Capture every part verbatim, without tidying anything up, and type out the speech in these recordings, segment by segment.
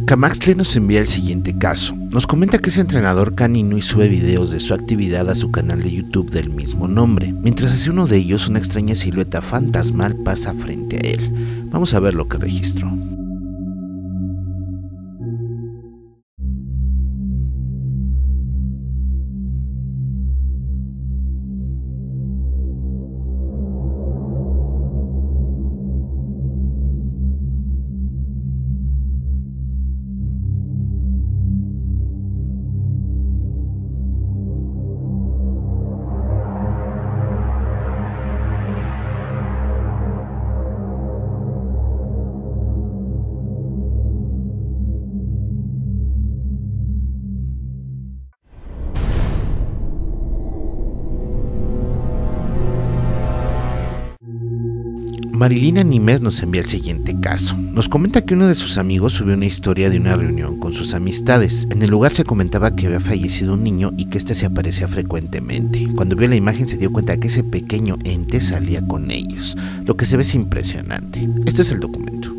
Camaxtle nos envía el siguiente caso. Nos comenta que es entrenador canino y sube videos de su actividad a su canal de YouTube del mismo nombre. Mientras hace uno de ellos, una extraña silueta fantasmal pasa frente a él. Vamos a ver lo que registró. Marilina Nimes nos envía el siguiente caso. Nos comenta que uno de sus amigos subió una historia de una reunión con sus amistades. En el lugar se comentaba que había fallecido un niño y que este se aparecía frecuentemente. Cuando vio la imagen se dio cuenta que ese pequeño ente salía con ellos. Lo que se ve es impresionante. Este es el documento.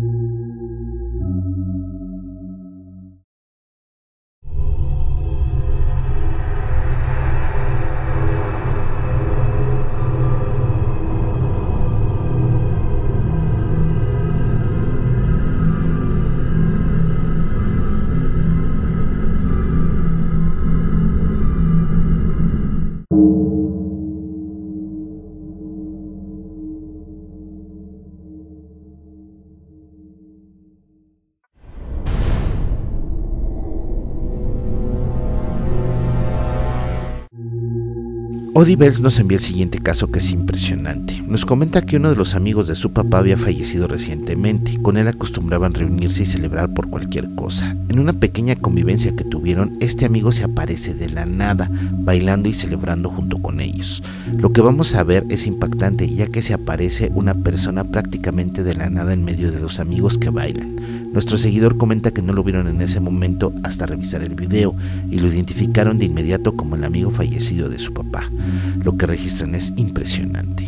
Odibels nos envía el siguiente caso que es impresionante. Nos comenta que uno de los amigos de su papá había fallecido recientemente. Con él acostumbraban reunirse y celebrar por cualquier cosa. En una pequeña convivencia que tuvieron, este amigo se aparece de la nada, bailando y celebrando junto con ellos. Lo que vamos a ver es impactante, ya que se aparece una persona prácticamente de la nada en medio de los amigos que bailan. Nuestro seguidor comenta que no lo vieron en ese momento hasta revisar el video y lo identificaron de inmediato como el amigo fallecido de su papá. Lo que registran es impresionante.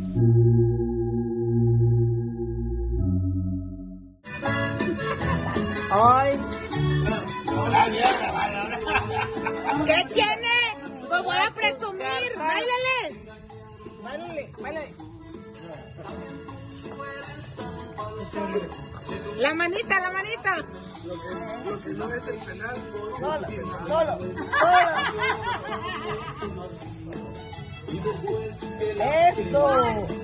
Ay. ¿Qué tiene? Pues voy a presumir. Báilale. Báilale, báilale. La manita, la manita. Lo que no es el penal. Solo, solo, solo. Eso.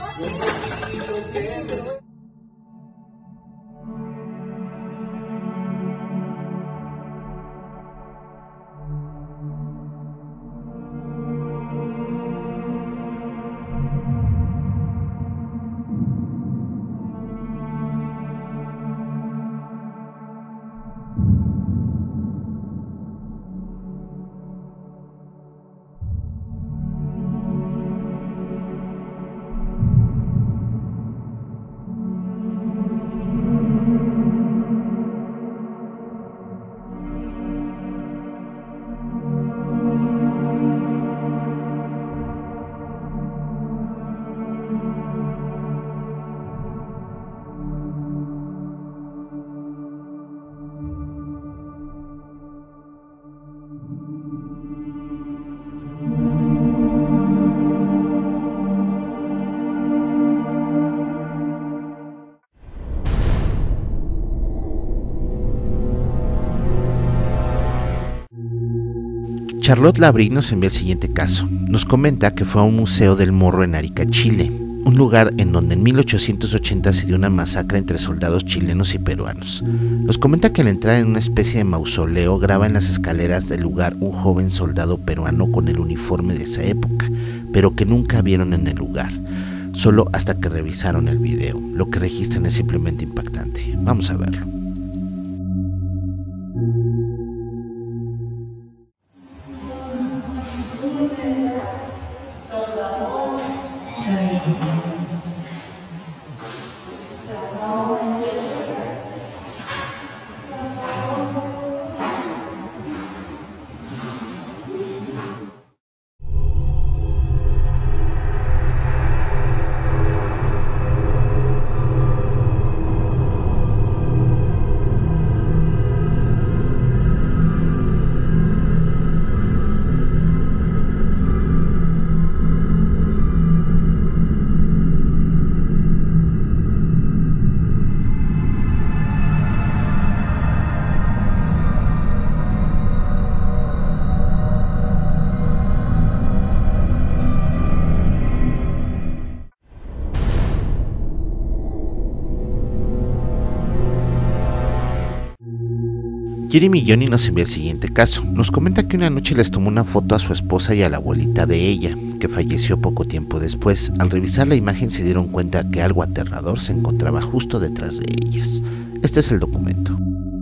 Charlotte Labrie nos envía el siguiente caso. Nos comenta que fue a un museo del Morro en Arica, Chile, un lugar en donde en mil ochocientos ochenta se dio una masacre entre soldados chilenos y peruanos. Nos comenta que al entrar en una especie de mausoleo graba en las escaleras del lugar un joven soldado peruano con el uniforme de esa época, pero que nunca vieron en el lugar, solo hasta que revisaron el video. Lo que registran es simplemente impactante. Vamos a verlo. Jeremy Johnny nos envía el siguiente caso. Nos comenta que una noche les tomó una foto a su esposa y a la abuelita de ella, que falleció poco tiempo después. Al revisar la imagen se dieron cuenta que algo aterrador se encontraba justo detrás de ellas. Este es el documento.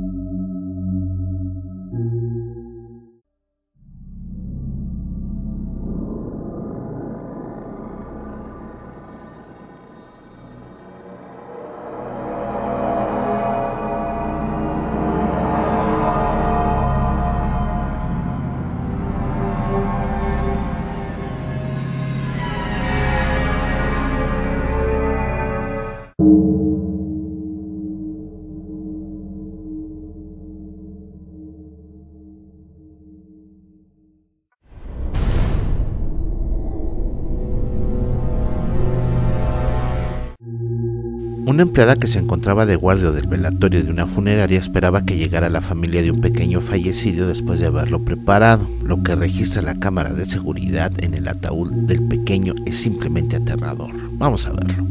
Una empleada que se encontraba de guardia del velatorio de una funeraria esperaba que llegara la familia de un pequeño fallecido después de haberlo preparado. Lo que registra la cámara de seguridad en el ataúd del pequeño es simplemente aterrador. Vamos a verlo.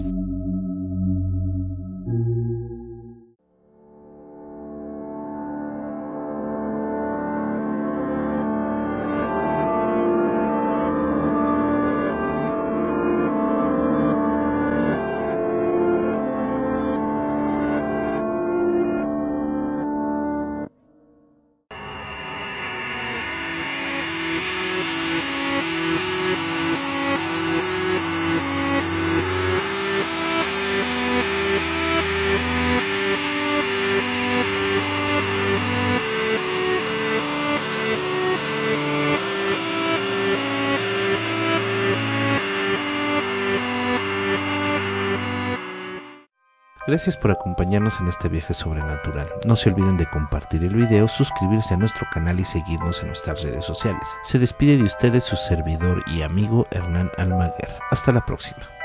Gracias por acompañarnos en este viaje sobrenatural. No se olviden de compartir el video, suscribirse a nuestro canal y seguirnos en nuestras redes sociales. Se despide de ustedes su servidor y amigo Hernán Almaguer. Hasta la próxima.